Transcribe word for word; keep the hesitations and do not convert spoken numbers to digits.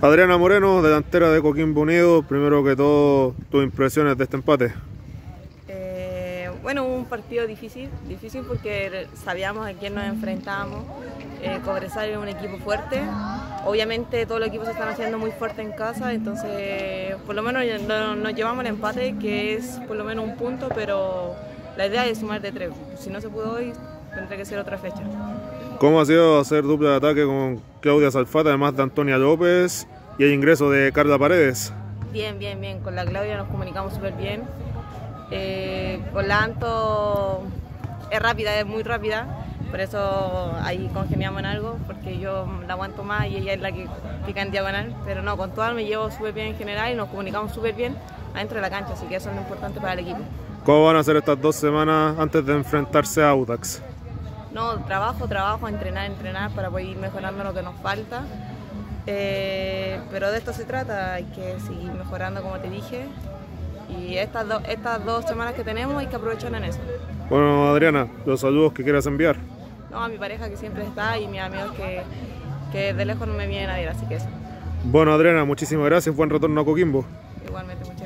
Adriana Moreno, delantera de Coquimbo Unido, primero que todo, tus impresiones de este empate. Eh, bueno, un partido difícil, difícil porque sabíamos a quién nos enfrentábamos. Eh, Cobresal es un equipo fuerte, obviamente todos los equipos se están haciendo muy fuertes en casa, entonces por lo menos nos llevamos el empate, que es por lo menos un punto, pero la idea es sumar de tres. Si no se pudo hoy, tendrá que ser otra fecha. ¿Cómo ha sido hacer dupla de ataque con Claudia Salfate, además de Antonia López, y el ingreso de Carla Paredes? Bien, bien, bien. Con la Claudia nos comunicamos súper bien. Eh, con la Anto es rápida, es muy rápida, por eso ahí congeniamos en algo, porque yo la aguanto más y ella es la que pica en diagonal, pero no, con todas me llevo súper bien en general y nos comunicamos súper bien adentro de la cancha, así que eso es lo importante para el equipo. ¿Cómo van a ser estas dos semanas antes de enfrentarse a Audax? No, trabajo, trabajo, entrenar, entrenar para poder ir mejorando lo que nos falta. Eh, pero de esto se trata, hay que seguir mejorando como te dije. Y estas, do, estas dos semanas que tenemos hay que aprovechar en eso. Bueno, Adriana, los saludos que quieras enviar. No, a mi pareja que siempre está y mis amigos que, que de lejos no me vienen a ver, así que eso. Bueno, Adriana, muchísimas gracias, buen retorno a Coquimbo. Igualmente, muchas gracias.